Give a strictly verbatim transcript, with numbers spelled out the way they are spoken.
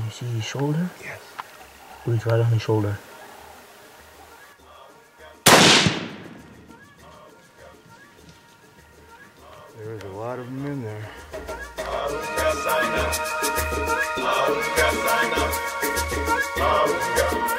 You see his shoulder? Yes. Breathe right on his shoulder. There's a lot of them in there. All